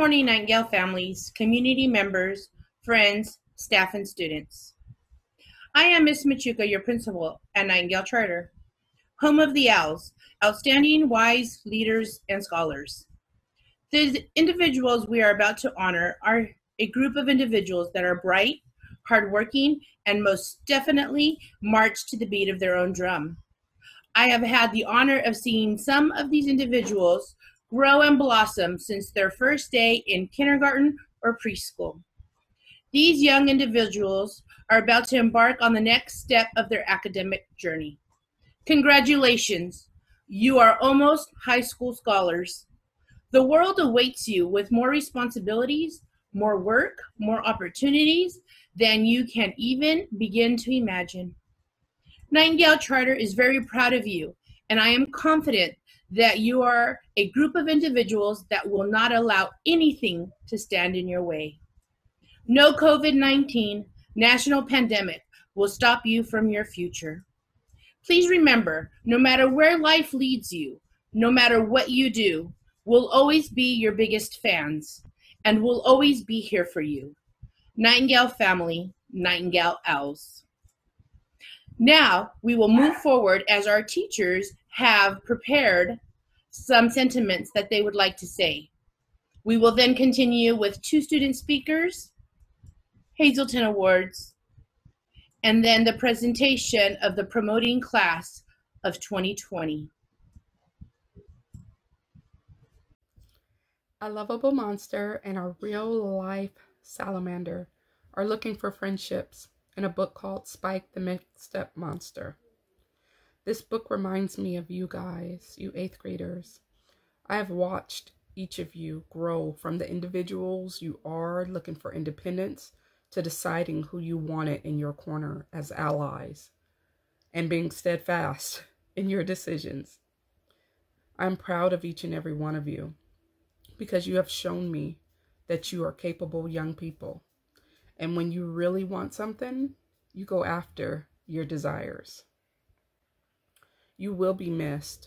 morning, Nightingale families, community members, friends, staff, and students. I am Miss Machuca, your principal at Nightingale Charter, home of the Owls, outstanding, wise leaders and scholars. The individuals we are about to honor are a group of individuals that are bright, hardworking, and most definitely march to the beat of their own drum. I have had the honor of seeing some of these individuals grow and blossom since their first day in kindergarten or preschool. These young individuals are about to embark on the next step of their academic journey. Congratulations, you are almost high school scholars. The world awaits you with more responsibilities, more work, more opportunities than you can even begin to imagine. Nightingale Charter is very proud of you, and I am confident that you are a group of individuals that will not allow anything to stand in your way. No COVID-19 national pandemic will stop you from your future. Please remember, no matter where life leads you, no matter what you do, we'll always be your biggest fans, and we'll always be here for you. Nightingale family, Nightingale Owls. Now, we will move forward as our teachers have prepared some sentiments that they would like to say. We will then continue with 2 student speakers, Hazelton Awards, and then the presentation of the promoting class of 2020. A lovable monster and a real-life salamander are looking for friendships in a book called Spike the Mixed-Up Monster. This book reminds me of you guys, you 8th graders. I have watched each of you grow from the individuals you are looking for independence to deciding who you wanted in your corner as allies and being steadfast in your decisions. I'm proud of each and every one of you because you have shown me that you are capable young people. And when you really want something, you go after your desires. You will be missed.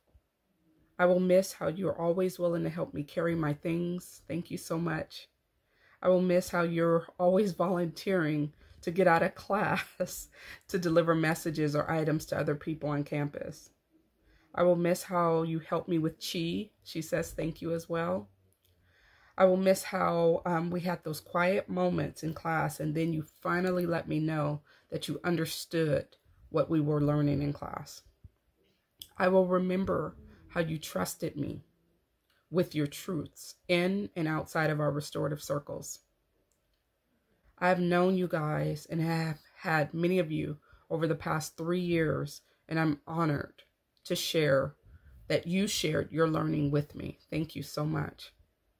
I will miss how you're always willing to help me carry my things. Thank you so much. I will miss how you're always volunteering to get out of class to deliver messages or items to other people on campus. I will miss how you help me with Chi. She says thank you as well. I will miss how we had those quiet moments in class and then you finally let me know that you understood what we were learning in class. I will remember how you trusted me with your truths in and outside of our restorative circles. I have known you guys and have had many of you over the past 3 years, and I'm honored to share that you shared your learning with me. Thank you so much.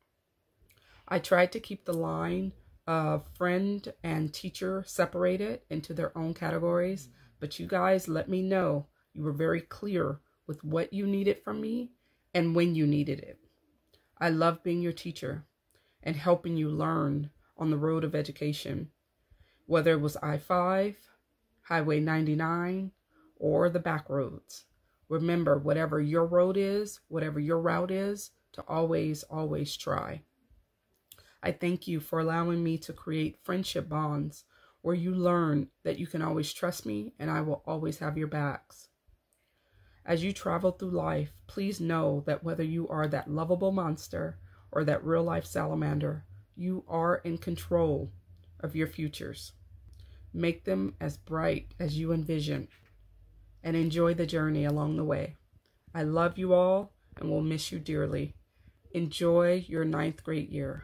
I tried to keep the line of friend and teacher separated into their own categories, but you guys let me know you were very clear with what you needed from me and when you needed it. I love being your teacher and helping you learn on the road of education, whether it was I-5, Highway 99, or the back roads. Remember, whatever your road is, whatever your route is, to always, always try. I thank you for allowing me to create friendship bonds where you learn that you can always trust me and I will always have your backs. As you travel through life, please know that whether you are that lovable monster or that real-life salamander, you are in control of your futures. Make them as bright as you envision and enjoy the journey along the way. I love you all and will miss you dearly. Enjoy your 9th grade year.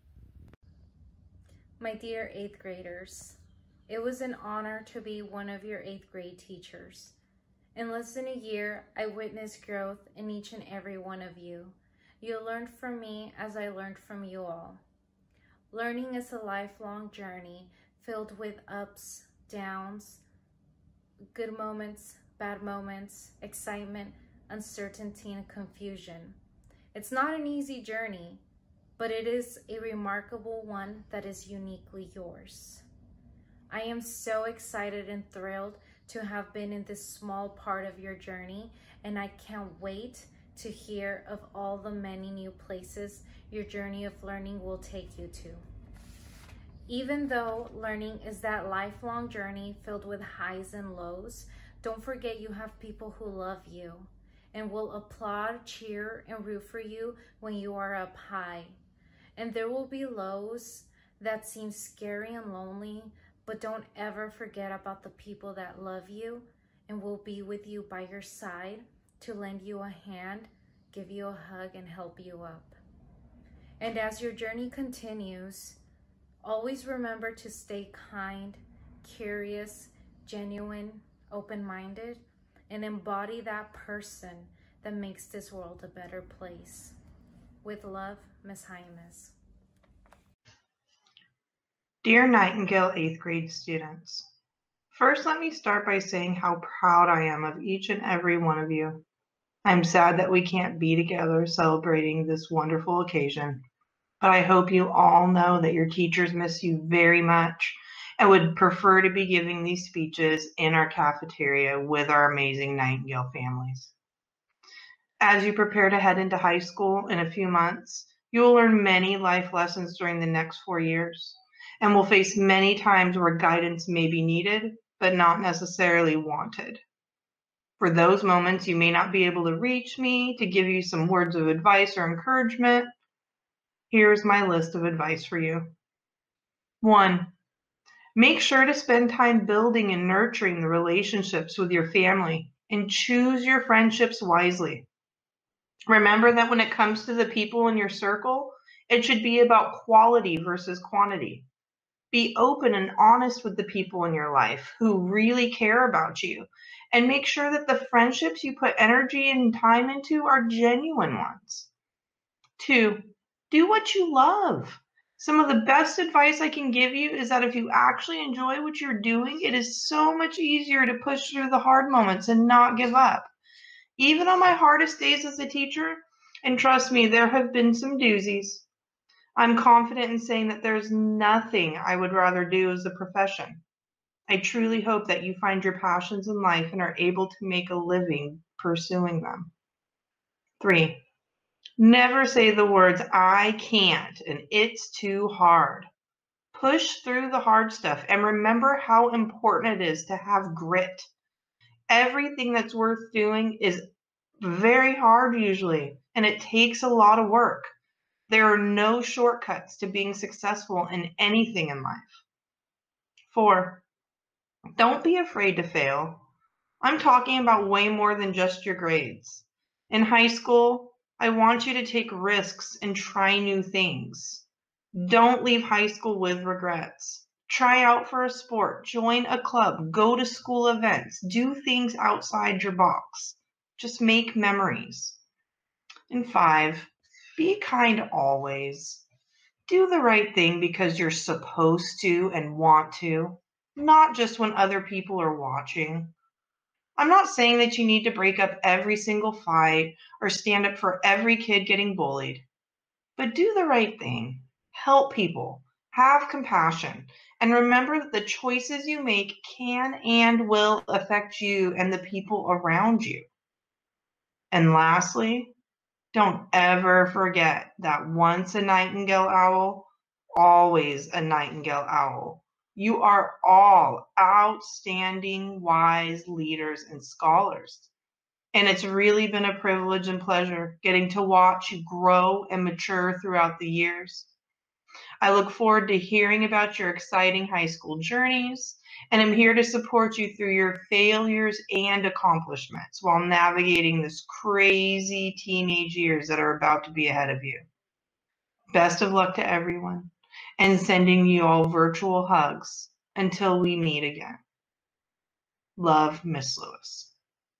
My dear 8th graders, it was an honor to be one of your 8th grade teachers. In less than a year, I witnessed growth in each and every one of you. You learned from me as I learned from you all. Learning is a lifelong journey filled with ups, downs, good moments, bad moments, excitement, uncertainty, and confusion. It's not an easy journey, but it is a remarkable one that is uniquely yours. I am so excited and thrilled to have been in this small part of your journey, and I can't wait to hear of all the many new places your journey of learning will take you to. Even though learning is that lifelong journey filled with highs and lows, don't forget you have people who love you and will applaud, cheer, and root for you when you are up high. And there will be lows that seem scary and lonely, but don't ever forget about the people that love you and will be with you by your side to lend you a hand, give you a hug, and help you up. And as your journey continues, always remember to stay kind, curious, genuine, open-minded, and embody that person that makes this world a better place. With love, Ms. Jaimes. Dear Nightingale 8th grade students, first let me start by saying how proud I am of each and every one of you. I'm sad that we can't be together celebrating this wonderful occasion, but I hope you all know that your teachers miss you very much and would prefer to be giving these speeches in our cafeteria with our amazing Nightingale families. As you prepare to head into high school in a few months, you will learn many life lessons during the next 4 years and will face many times where guidance may be needed, but not necessarily wanted. For those moments, you may not be able to reach me to give you some words of advice or encouragement. Here's my list of advice for you. 1. Make sure to spend time building and nurturing the relationships with your family and choose your friendships wisely. Remember that when it comes to the people in your circle, it should be about quality versus quantity. Be open and honest with the people in your life who really care about you, and make sure that the friendships you put energy and time into are genuine ones. 2, do what you love. Some of the best advice I can give you is that if you actually enjoy what you're doing, it is so much easier to push through the hard moments and not give up. Even on my hardest days as a teacher, and trust me, there have been some doozies, I'm confident in saying that there's nothing I would rather do as a profession. I truly hope that you find your passions in life and are able to make a living pursuing them. 3, never say the words, I can't, and it's too hard. Push through the hard stuff and remember how important it is to have grit. Everything that's worth doing is very hard usually, and it takes a lot of work. There are no shortcuts to being successful in anything in life. 4, don't be afraid to fail. I'm talking about way more than just your grades. In high school, I want you to take risks and try new things. Don't leave high school with regrets. Try out for a sport, join a club, go to school events, do things outside your box. Just make memories. And 5, be kind always. Do the right thing because you're supposed to and want to, not just when other people are watching. I'm not saying that you need to break up every single fight or stand up for every kid getting bullied, but do the right thing. Help people, have compassion, and remember that the choices you make can and will affect you and the people around you. And lastly, don't ever forget that once a nightingale owl, always a nightingale owl. You are all outstanding, wise leaders and scholars. And it's really been a privilege and pleasure getting to watch you grow and mature throughout the years. I look forward to hearing about your exciting high school journeys, and I'm here to support you through your failures and accomplishments while navigating this crazy teenage years that are about to be ahead of you. Best of luck to everyone, and sending you all virtual hugs until we meet again. Love, Miss Lewis.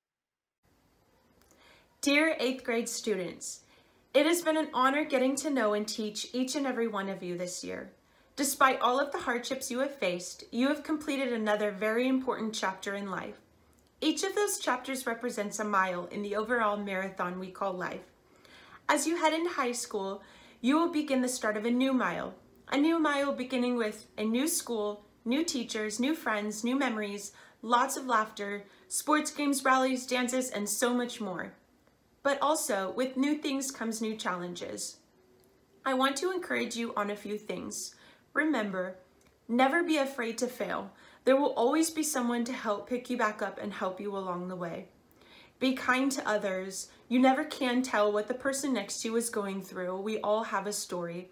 Dear 8th grade students, it has been an honor getting to know and teach each and every one of you this year. Despite all of the hardships you have faced, you have completed another very important chapter in life. Each of those chapters represents a mile in the overall marathon we call life. As you head into high school, you will begin the start of a new mile beginning with a new school, new teachers, new friends, new memories, lots of laughter, sports games, rallies, dances, and so much more. but also with new things comes new challenges. I want to encourage you on a few things. Remember, never be afraid to fail. There will always be someone to help pick you back up and help you along the way. Be kind to others. You never can tell what the person next to you is going through. We all have a story.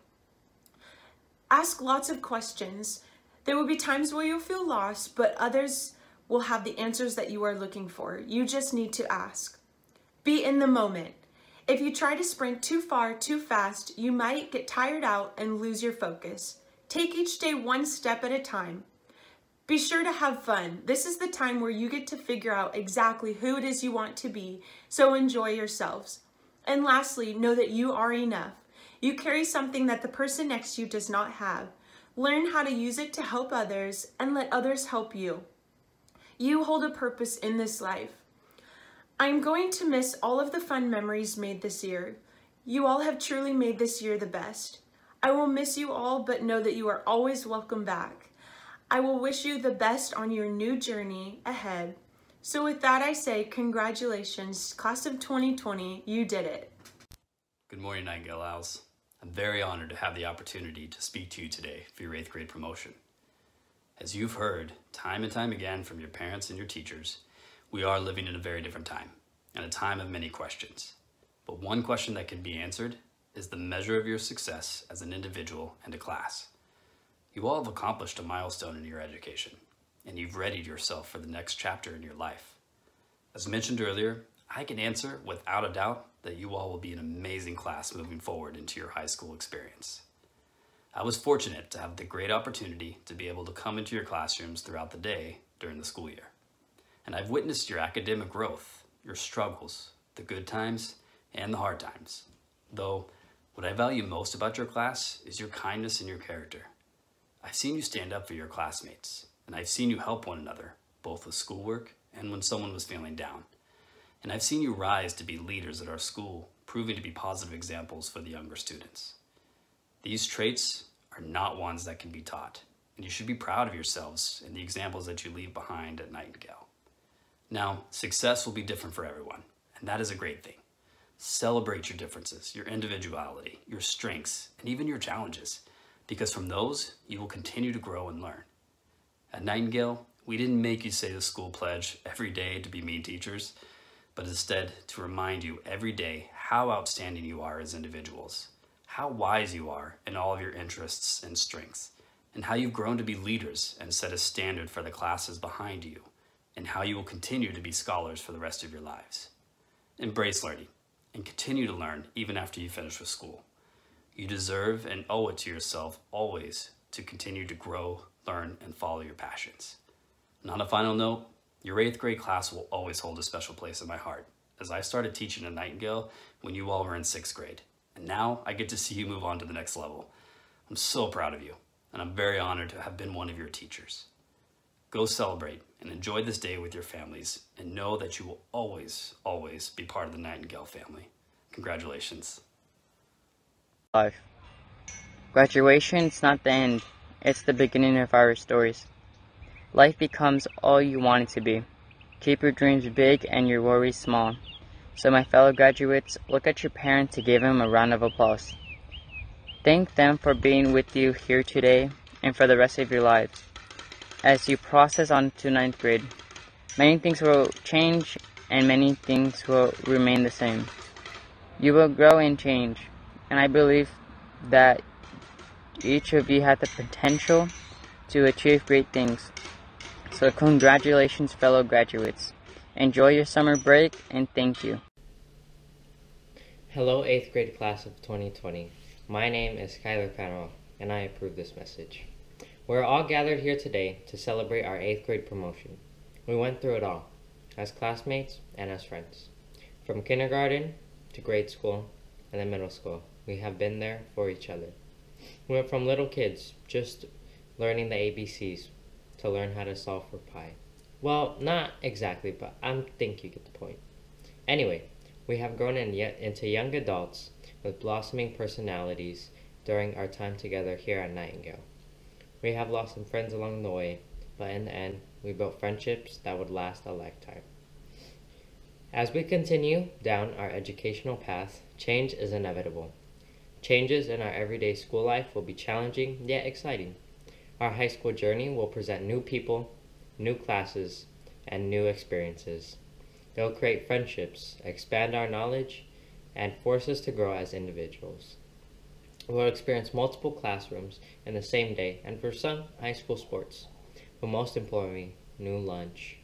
Ask lots of questions. There will be times where you'll feel lost, but others will have the answers that you are looking for. You just need to ask. Be in the moment. If you try to sprint too far, too fast, you might get tired out and lose your focus. Take each day one step at a time. Be sure to have fun. This is the time where you get to figure out exactly who it is you want to be, so enjoy yourselves. And lastly, know that you are enough. You carry something that the person next to you does not have. Learn how to use it to help others and let others help you. You hold a purpose in this life. I am going to miss all of the fun memories made this year. You all have truly made this year the best. I will miss you all, but know that you are always welcome back. I will wish you the best on your new journey ahead. So with that, I say congratulations, class of 2020, you did it. Good morning, Nightingale Owls. I'm very honored to have the opportunity to speak to you today for your 8th grade promotion. As you've heard time and time again from your parents and your teachers, we are living in a very different time, and a time of many questions. But one question that can be answered is the measure of your success as an individual and a class. You all have accomplished a milestone in your education, and you've readied yourself for the next chapter in your life. As mentioned earlier, I can answer without a doubt that you all will be an amazing class moving forward into your high school experience. I was fortunate to have the great opportunity to be able to come into your classrooms throughout the day during the school year. And I've witnessed your academic growth, your struggles, the good times, and the hard times. Though, what I value most about your class is your kindness and your character. I've seen you stand up for your classmates, and I've seen you help one another, both with schoolwork and when someone was feeling down. And I've seen you rise to be leaders at our school, proving to be positive examples for the younger students. These traits are not ones that can be taught, and you should be proud of yourselves and the examples that you leave behind at Nightingale. Now, success will be different for everyone, and that is a great thing. Celebrate your differences, your individuality, your strengths, and even your challenges, because from those, you will continue to grow and learn. At Nightingale, we didn't make you say the school pledge every day to be mean teachers, but instead to remind you every day how outstanding you are as individuals, how wise you are in all of your interests and strengths, and how you've grown to be leaders and set a standard for the classes behind you, and how you will continue to be scholars for the rest of your lives. Embrace learning and continue to learn even after you finish with school. You deserve and owe it to yourself always to continue to grow, learn, and follow your passions. And on a final note, your 8th grade class will always hold a special place in my heart, as I started teaching at Nightingale when you all were in 6th grade. And now I get to see you move on to the next level. I'm so proud of you, and I'm very honored to have been one of your teachers. Go celebrate and enjoy this day with your families, and know that you will always, always be part of the Nightingale family. Congratulations. Life. Graduation's not the end, it's the beginning of our stories. Life becomes all you want it to be. Keep your dreams big and your worries small. So my fellow graduates, look at your parents and give them a round of applause. Thank them for being with you here today and for the rest of your lives. As you process on to 9th grade, many things will change and many things will remain the same. You will grow and change, and I believe that each of you have the potential to achieve great things. So congratulations, fellow graduates. Enjoy your summer break, and thank you. Hello, 8th grade class of 2020. My name is Skylar Panero, and I approve this message. We're all gathered here today to celebrate our 8th grade promotion. We went through it all, as classmates and as friends. From kindergarten to grade school and then middle school, we have been there for each other. We went from little kids, just learning the ABCs, to learn how to solve for pi. Well, not exactly, but I think you get the point. Anyway, we have grown into young adults with blossoming personalities during our time together here at Nightingale. We have lost some friends along the way, but in the end, we built friendships that would last a lifetime. As we continue down our educational path, change is inevitable. Changes in our everyday school life will be challenging yet exciting. Our high school journey will present new people, new classes, and new experiences. They'll create friendships, expand our knowledge, and force us to grow as individuals. We'll experience multiple classrooms in the same day, and for some, high school sports, but most importantly, new lunch.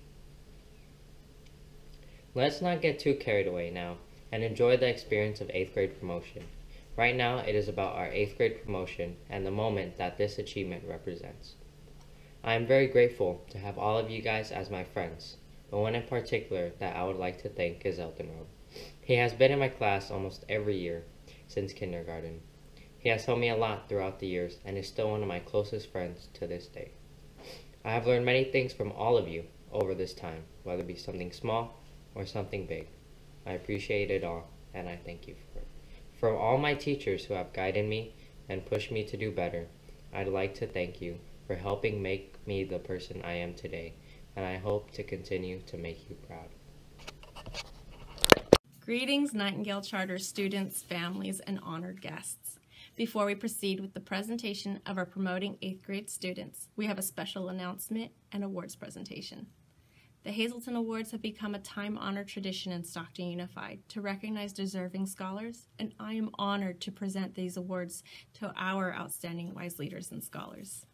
Let's not get too carried away now and enjoy the experience of 8th grade promotion. Right now, it is about our 8th grade promotion and the moment that this achievement represents. I am very grateful to have all of you guys as my friends, but one in particular that I would like to thank is Eldon Robe. He has been in my class almost every year since kindergarten. He has helped me a lot throughout the years and is still one of my closest friends to this day. I have learned many things from all of you over this time, whether it be something small or something big. I appreciate it all, and I thank you for it. From all my teachers who have guided me and pushed me to do better, I'd like to thank you for helping make me the person I am today, and I hope to continue to make you proud. Greetings, Nightingale Charter students, families, and honored guests. Before we proceed with the presentation of our Promoting 8th grade students, we have a special announcement and awards presentation. The Hazelton Awards have become a time-honored tradition in Stockton Unified to recognize deserving scholars, and I am honored to present these awards to our outstanding WISE leaders and scholars.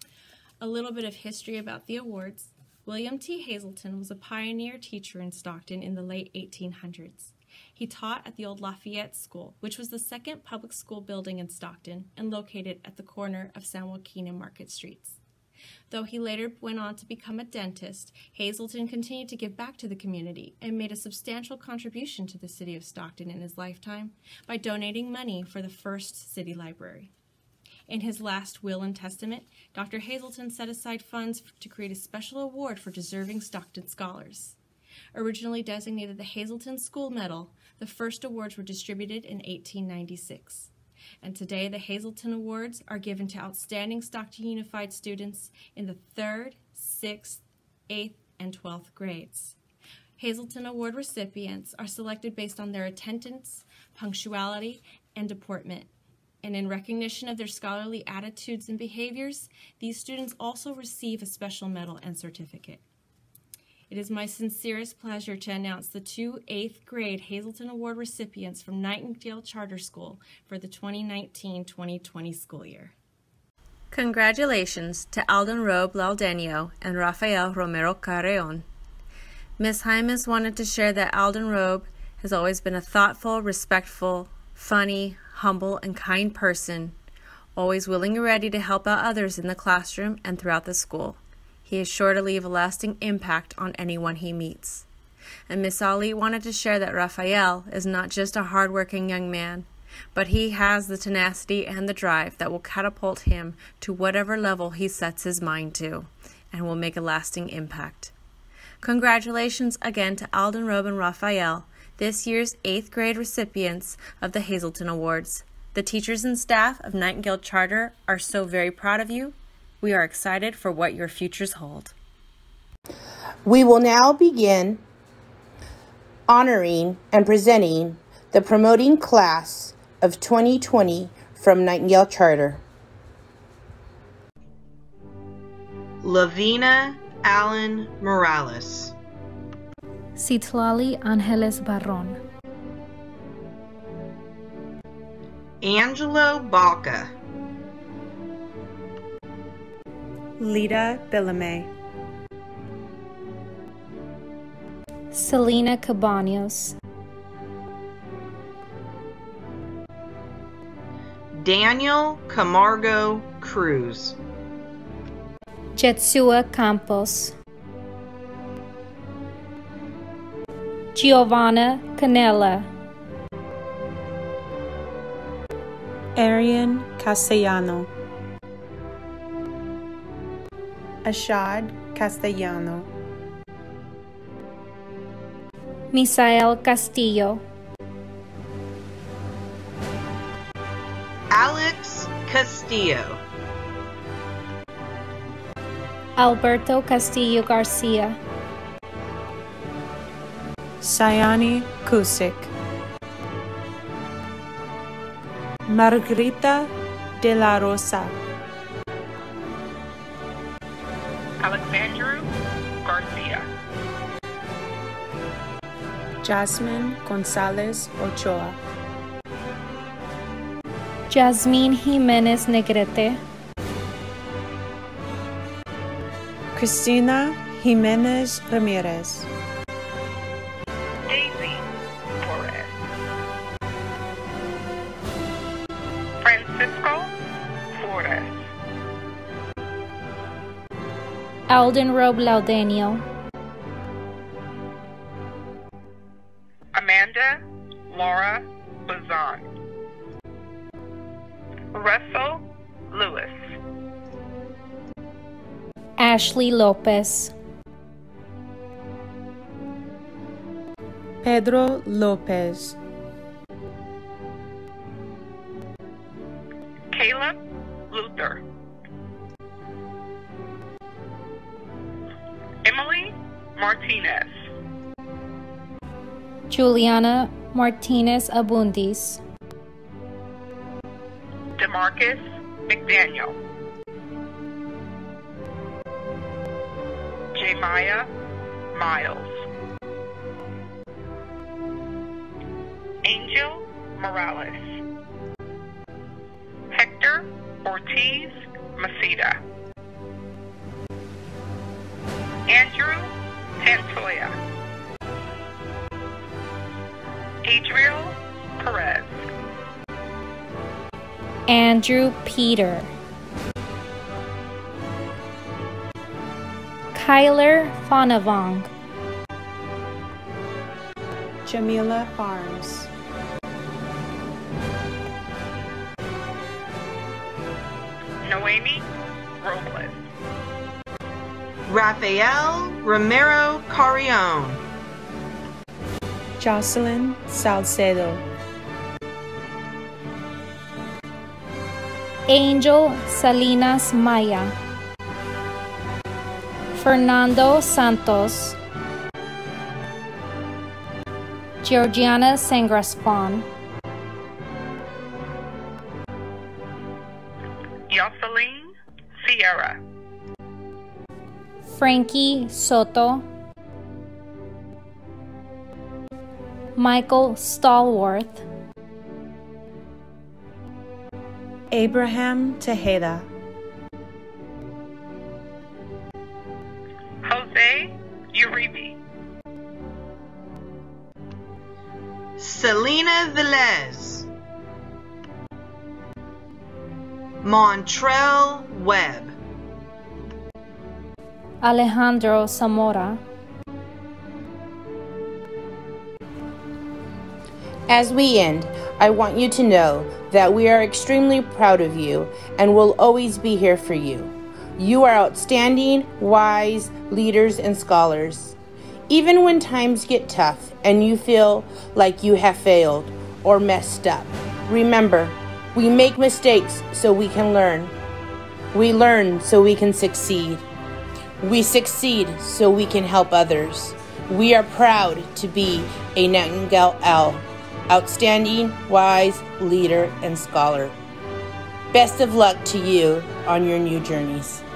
A little bit of history about the awards. William T. Hazelton was a pioneer teacher in Stockton in the late 1800s. He taught at the old Lafayette School, which was the second public school building in Stockton and located at the corner of San Joaquin and Market Streets. Though he later went on to become a dentist, Hazelton continued to give back to the community and made a substantial contribution to the city of Stockton in his lifetime by donating money for the first city library. In his last will and testament, Dr. Hazelton set aside funds to create a special award for deserving Stockton scholars. Originally designated the Hazelton School Medal, the first awards were distributed in 1896. And today the Hazelton Awards are given to outstanding Stockton Unified students in the 3rd, 6th, 8th, and 12th grades. Hazelton Award recipients are selected based on their attendance, punctuality, and deportment. And in recognition of their scholarly attitudes and behaviors, these students also receive a special medal and certificate. It is my sincerest pleasure to announce the 2 8th grade Hazelton Award recipients from Nightingale Charter School for the 2019-2020 school year. Congratulations to Alden Robe Laudenio and Rafael Romero Carreon. Ms. Hymas wanted to share that Alden Robe has always been a thoughtful, respectful, funny, humble, and kind person, always willing and ready to help out others in the classroom and throughout the school. He is sure to leave a lasting impact on anyone he meets. And Miss Ali wanted to share that Rafael is not just a hardworking young man, but he has the tenacity and the drive that will catapult him to whatever level he sets his mind to, and will make a lasting impact. Congratulations again to Alden Robe and Rafael, this year's 8th grade recipients of the Hazelton Awards. The teachers and staff of Nightingale Charter are so very proud of you. We are excited for what your futures hold. We will now begin honoring and presenting the promoting class of 2020 from Nightingale Charter. Lavina Allen Morales. Citlali Angeles Barron. Angelo Baca. Lita Billame. Selena Cabaños. Daniel Camargo Cruz. Jetsua Campos. Giovanna Canella. Arian Castellano. Ashad Castellano. Misael Castillo. Alex Castillo. Alberto Castillo Garcia. Sayani Kusik, Margarita de la Rosa, Alexandru Garcia, Jasmine Gonzalez Ochoa, Jasmine Jimenez Negrete, Cristina Jimenez Ramirez, Daisy Torres, Francisco Flores, Alden Rob Laudenio, Amanda Laura Bazan, Russell Lewis, Ashley Lopez, Pedro Lopez, Caleb Luther, Emily Martinez, Juliana Martinez Abundis, DeMarcus McDaniel, Jemiah Miles, Angel Morales, Hector Ortiz Maceda, Andrew Santoya, Adriel Perez, Andrew Peter, Kyler Fonavong, Jamila Farms, Noemi Robles, Rafael Romero Carrion, Jocelyn Salcedo, Angel Salinas Maya, Fernando Santos, Georgiana Sangraspon, Yoselin Sierra, Frankie Soto, Michael Stallworth, Abraham Tejeda, Jose Uribe, Selena Velez, Montrell Webb, Alejandro Zamora. As we end, I want you to know that we are extremely proud of you and will always be here for you. You are outstanding, wise leaders and scholars. Even when times get tough and you feel like you have failed or messed up, remember, we make mistakes so we can learn. We learn so we can succeed. We succeed so we can help others. We are proud to be a Nightingale Owl, outstanding, wise leader and scholar. Best of luck to you on your new journeys.